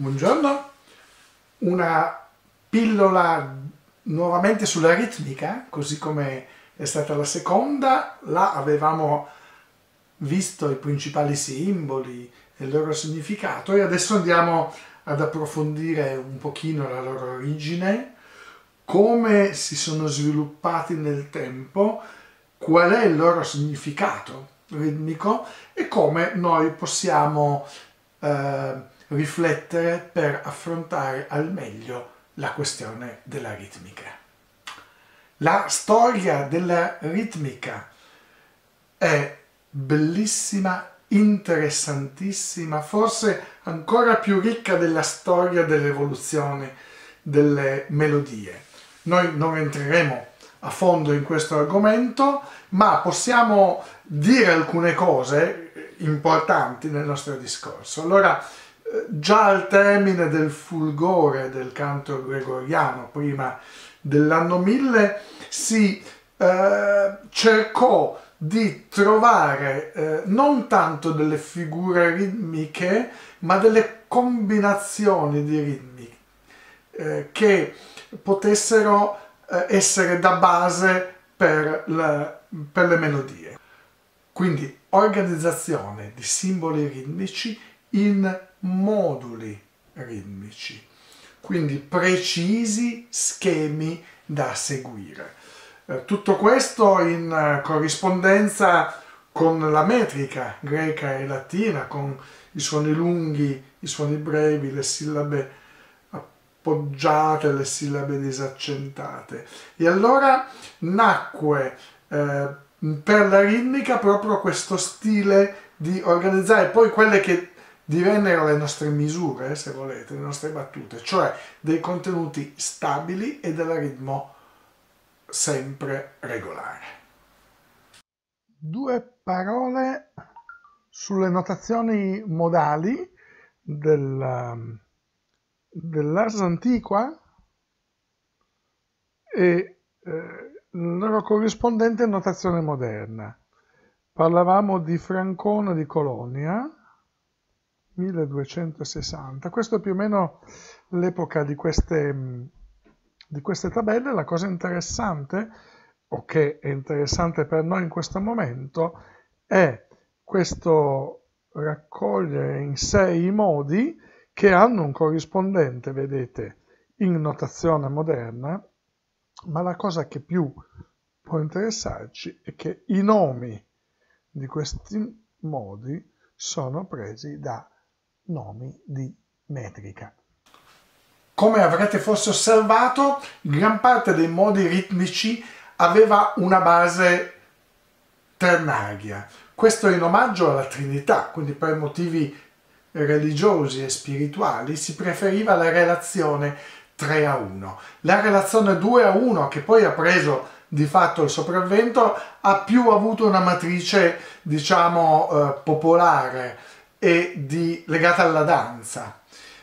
Buongiorno, una pillola nuovamente sulla ritmica, così come è stata la seconda. Là avevamo visto i principali simboli e il loro significato e adesso andiamo ad approfondire un pochino la loro origine, come si sono sviluppati nel tempo, qual è il loro significato ritmico e come noi possiamo riflettere per affrontare al meglio la questione della ritmica. La storia della ritmica è bellissima, interessantissima, forse ancora più ricca della storia dell'evoluzione delle melodie. Noi non entreremo a fondo in questo argomento, ma possiamo dire alcune cose importanti nel nostro discorso. Allora, già al termine del fulgore del canto gregoriano, prima dell'anno 1000, si cercò di trovare non tanto delle figure ritmiche, ma delle combinazioni di ritmi che potessero essere da base per le melodie. Quindi organizzazione di simboli ritmici in moduli ritmici, quindi precisi schemi da seguire. Tutto questo in corrispondenza con la metrica greca e latina, con i suoni lunghi, i suoni brevi, le sillabe appoggiate, le sillabe disaccentate. E allora nacque per la ritmica proprio questo stile di organizzare poi quelle che divennero le nostre misure, se volete, le nostre battute, cioè dei contenuti stabili e del ritmo sempre regolare. Due parole sulle notazioni modali dell'Ars Antiqua e la loro corrispondente notazione moderna. Parlavamo di Francona di Colonia, 1260. Questo è più o meno l'epoca di queste tabelle. La cosa interessante, o che è interessante per noi in questo momento, è questo raccogliere in sé i modi che hanno un corrispondente, vedete, in notazione moderna, ma la cosa che più può interessarci è che i nomi di questi modi sono presi da nomi di metrica. Come avrete forse osservato, gran parte dei modi ritmici aveva una base ternaria. Questo in omaggio alla Trinità, quindi per motivi religiosi e spirituali si preferiva la relazione 3-1. La relazione 2-1, che poi ha preso di fatto il sopravvento, ha più avuto una matrice, diciamo, popolare e legata alla danza.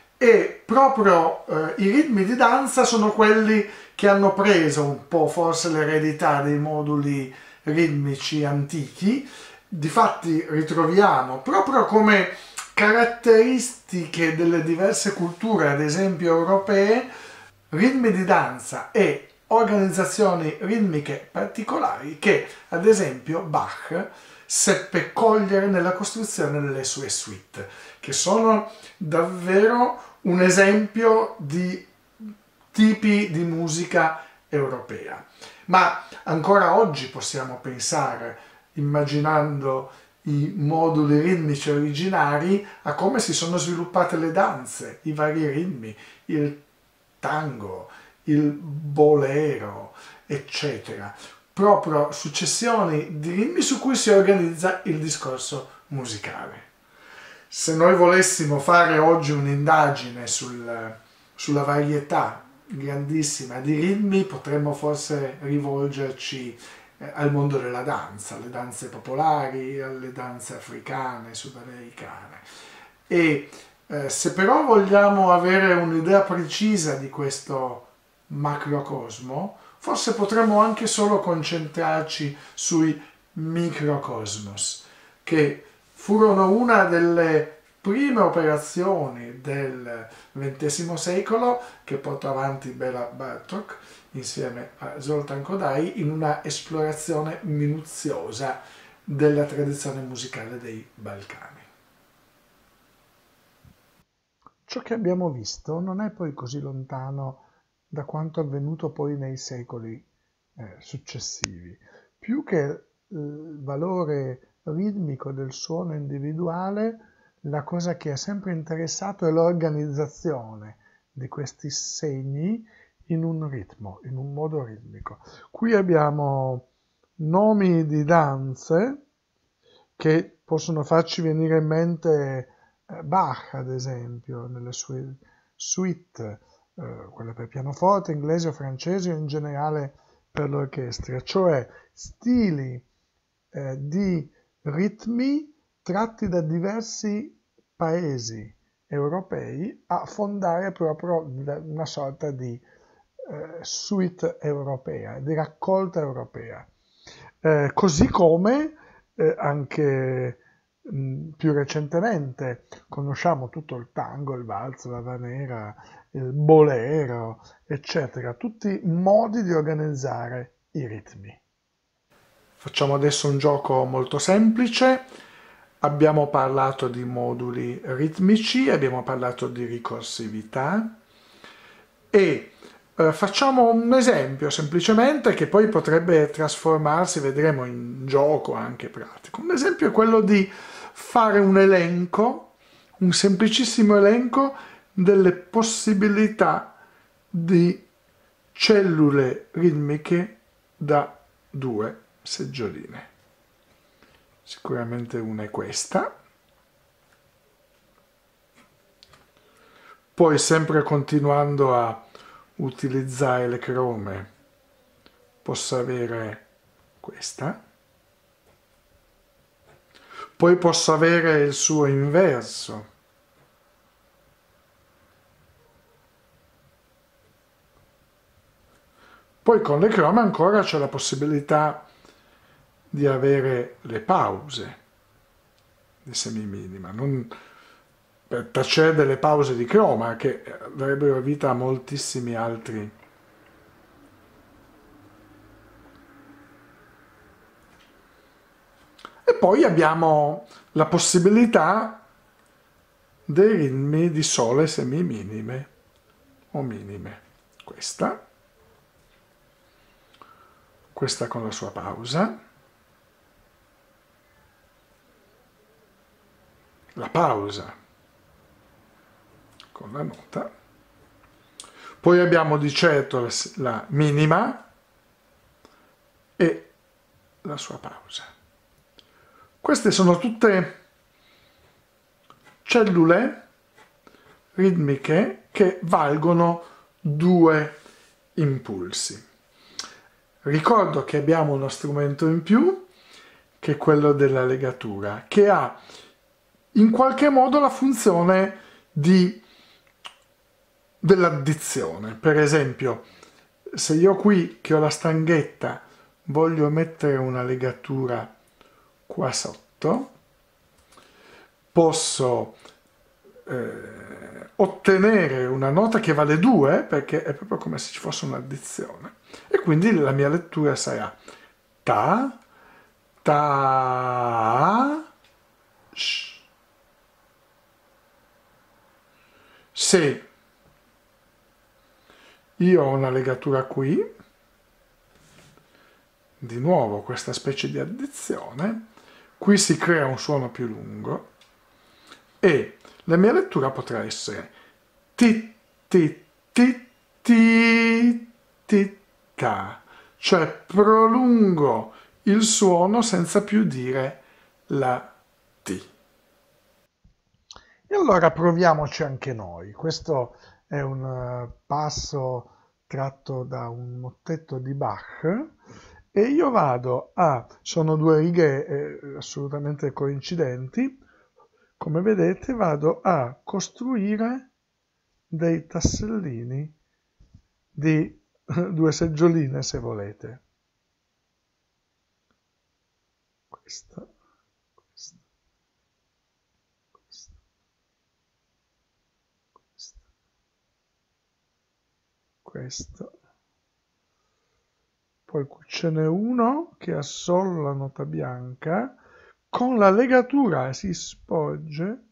E proprio i ritmi di danza sono quelli che hanno preso un po' forse l'eredità dei moduli ritmici antichi. Difatti ritroviamo proprio come caratteristiche delle diverse culture, ad esempio europee, ritmi di danza e organizzazioni ritmiche particolari che, ad esempio, Bach seppe cogliere nella costruzione delle sue suite, che sono davvero un esempio di tipi di musica europea. Ma ancora oggi possiamo pensare, immaginando i moduli ritmici originari, a come si sono sviluppate le danze, i vari ritmi, il tango, il bolero, eccetera. Proprio successioni di ritmi su cui si organizza il discorso musicale. Se noi volessimo fare oggi un'indagine sulla varietà grandissima di ritmi, potremmo forse rivolgerci al mondo della danza, alle danze popolari, alle danze africane, sudamericane. E se però vogliamo avere un'idea precisa di questo macrocosmo, forse potremmo anche solo concentrarci sui microcosmos, che furono una delle prime operazioni del XX secolo che portò avanti Béla Bartók insieme a Zoltán Kodály in una esplorazione minuziosa della tradizione musicale dei Balcani. Ciò che abbiamo visto non è poi così lontano da quanto avvenuto poi nei secoli successivi. Più che il valore ritmico del suono individuale, la cosa che ha sempre interessato è l'organizzazione di questi segni in un ritmo, in un modo ritmico. Qui abbiamo nomi di danze che possono farci venire in mente Bach, ad esempio, nelle sue suite, quelle per pianoforte, inglesi o francesi o in generale per l'orchestra, cioè stili di ritmi tratti da diversi paesi europei a fondare proprio una sorta di suite europea, di raccolta europea. Così come anche più recentemente conosciamo tutto il tango, il valzer, la havanera, il bolero, eccetera, tutti modi di organizzare i ritmi. Facciamo adesso un gioco molto semplice. Abbiamo parlato di moduli ritmici, abbiamo parlato di ricorsività e facciamo un esempio semplicemente che poi potrebbe trasformarsi, vedremo, in gioco anche pratico. Un esempio è quello di fare un elenco, un semplicissimo elenco delle possibilità di cellule ritmiche da due seggioline. Sicuramente una è questa. Poi, sempre continuando a utilizzare le crome, posso avere questa. Poi posso avere il suo inverso. Poi con le crome ancora c'è la possibilità di avere le pause di semiminima, non per tacere delle pause di croma che darebbero vita a moltissimi altri e poi abbiamo la possibilità dei ritmi di sole semiminime o minime. Questa con la sua pausa, la pausa con la nota, poi abbiamo di certo la minima e la sua pausa. Queste sono tutte cellule ritmiche che valgono due impulsi. Ricordo che abbiamo uno strumento in più, che è quello della legatura, che ha in qualche modo la funzione dell'addizione. Per esempio, se io qui che ho la stanghetta voglio mettere una legatura qua sotto, posso ottenere una nota che vale 2 perché è proprio come se ci fosse un'addizione e quindi la mia lettura sarà ta, ta, sh. Se io ho una legatura qui, di nuovo questa specie di addizione, qui si crea un suono più lungo e la mia lettura potrà essere ti ti ti ti ti ta, cioè prolungo il suono senza più dire la T. E allora proviamoci anche noi. Questo è un passo tratto da un mottetto di Bach e io sono due righe assolutamente coincidenti, come vedete vado a costruire dei tassellini di due seggioline se volete. Questa, questa, questa. questo. Poi ce n'è uno che ha solo la nota bianca, con la legatura si sporge,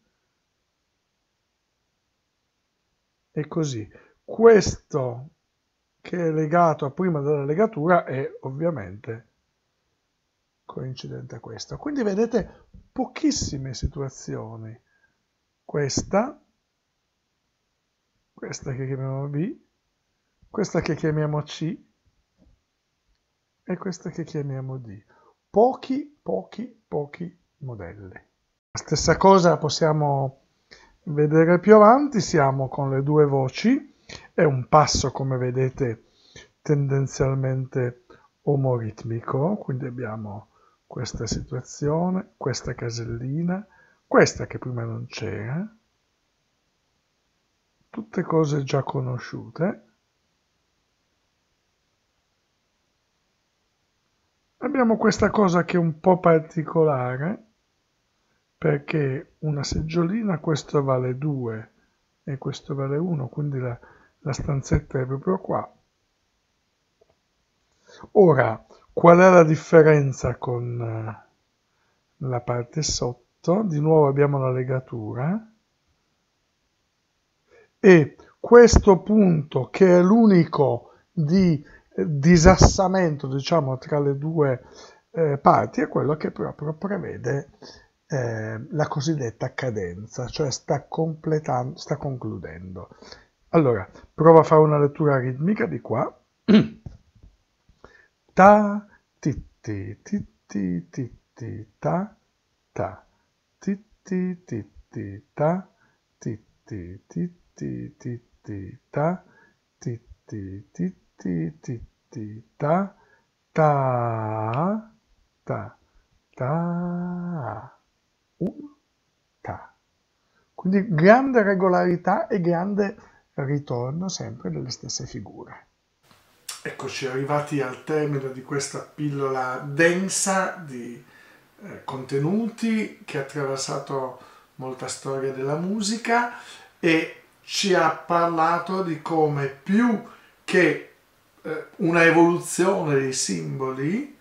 e così. Questo che è legato a prima della legatura è ovviamente coincidente a questo. Quindi vedete pochissime situazioni. Questa che chiamiamo B, questa che chiamiamo C e questa che chiamiamo D. Pochi modelli. La stessa cosa possiamo vedere più avanti, siamo con le due voci, è un passo, come vedete, tendenzialmente omoritmico, quindi abbiamo questa situazione, questa casellina, questa che prima non c'era, tutte cose già conosciute. Abbiamo questa cosa che è un po' particolare, perché una seggiolina, questo vale 2 e questo vale 1, quindi la stanzetta è proprio qua. Ora, qual è la differenza con la parte sotto? Di nuovo abbiamo la legatura e questo punto, che è l'unico di disassamento, diciamo, tra le due parti, è quello che proprio prevede la cosiddetta cadenza, cioè sta concludendo. Allora, provo a fare una lettura ritmica di qua. Ta, ti, ti, ti, ti, ti, ti, ta, ta, ti, ti, ti, ti, ta, ti, ti, ti, ti, ti, ti, ta, ti, ti, ti, ti, ti, ti, ta, ta, ta, ta, ta. Quindi grande regolarità e grande ritorno sempre delle stesse figure. Eccoci arrivati al termine di questa pillola densa di contenuti che ha attraversato molta storia della musica e ci ha parlato di come più che una evoluzione dei simboli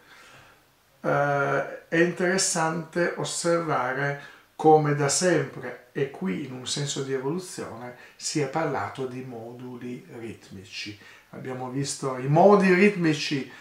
è interessante osservare come da sempre, e qui in un senso di evoluzione, si è parlato di moduli ritmici. Abbiamo visto i modi ritmici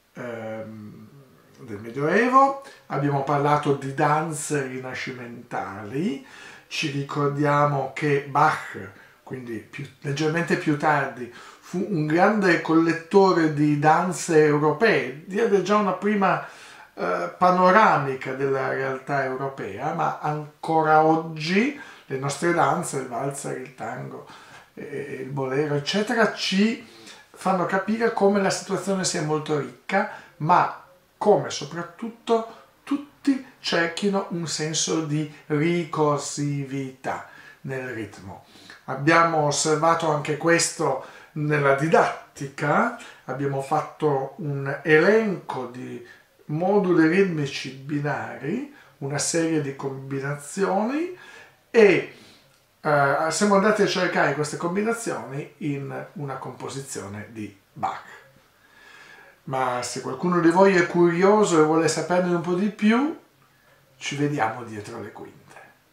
del Medioevo, abbiamo parlato di danze rinascimentali, ci ricordiamo che Bach, quindi leggermente più tardi, fu un grande collettore di danze europee, diede già una prima panoramica della realtà europea, ma ancora oggi le nostre danze, il valzer, il tango, il bolero, eccetera, ci fanno capire come la situazione sia molto ricca, ma come soprattutto tutti cerchino un senso di ricorsività nel ritmo. Abbiamo osservato anche questo nella didattica, abbiamo fatto un elenco di moduli ritmici binari, una serie di combinazioni e siamo andati a cercare queste combinazioni in una composizione di Bach. Ma se qualcuno di voi è curioso e vuole saperne un po' di più, ci vediamo dietro le quinte.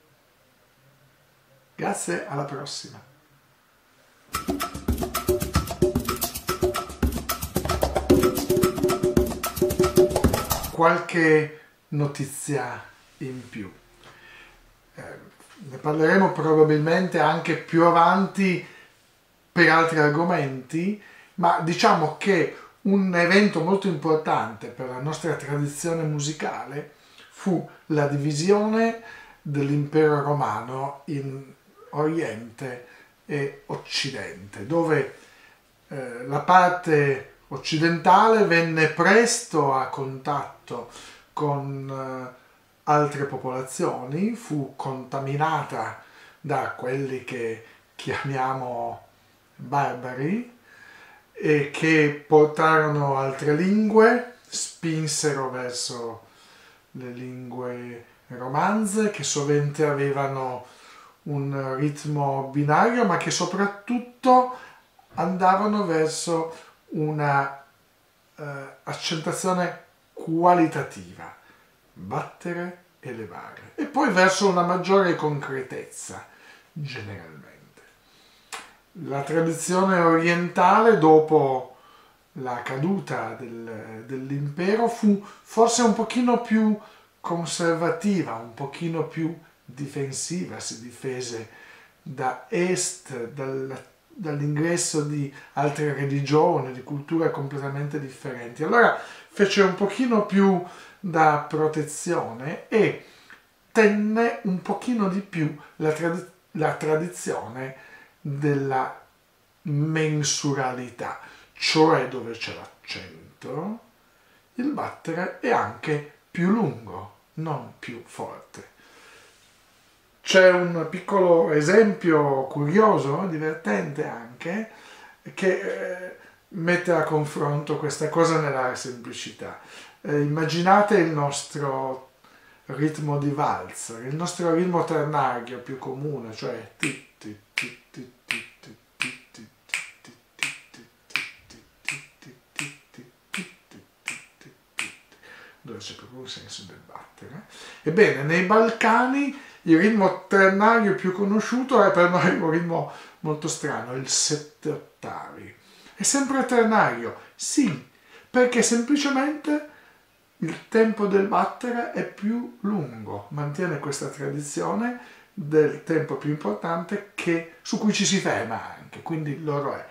Grazie, alla prossima! Qualche notizia in più. Ne parleremo probabilmente anche più avanti per altri argomenti, ma diciamo che un evento molto importante per la nostra tradizione musicale fu la divisione dell'impero romano in Oriente e Occidente, dove la parte occidentale venne presto a contatto con altre popolazioni, fu contaminata da quelli che chiamiamo barbari e che portarono altre lingue, spinsero verso le lingue romanze che sovente avevano un ritmo binario ma che soprattutto andavano verso una accentuazione qualitativa, battere e levare, e poi verso una maggiore concretezza, generalmente. La tradizione orientale, dopo la caduta dell'impero, fu forse un pochino più conservativa, un pochino più difensiva, si difese da est, dall'ingresso di altre religioni, di culture completamente differenti. Allora fece un pochino più da protezione e tenne un pochino di più la tradizione della mensuralità, cioè dove c'è l'accento, il battere è anche più lungo, non più forte. C'è un piccolo esempio curioso, divertente anche, che mette a confronto questa cosa nella semplicità. Immaginate il nostro ritmo di valzer, il nostro ritmo ternario più comune, cioè dove c'è proprio un senso del battere. Ebbene, nei Balcani il ritmo ternario più conosciuto è per noi un ritmo molto strano, il 7 ottavi. È sempre ternario, sì, perché semplicemente il tempo del battere è più lungo, mantiene questa tradizione del tempo più importante su cui ci si ferma anche, quindi loro è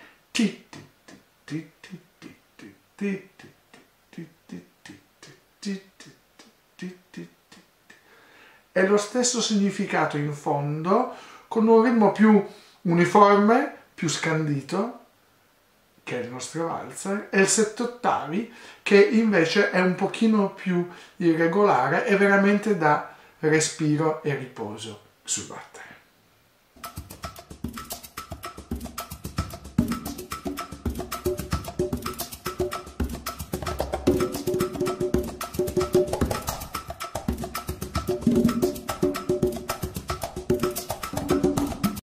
è lo stesso significato in fondo, con un ritmo più uniforme, più scandito, che è il nostro valzer, e il 7 ottavi, che invece è un pochino più irregolare e veramente dà respiro e riposo sul battere.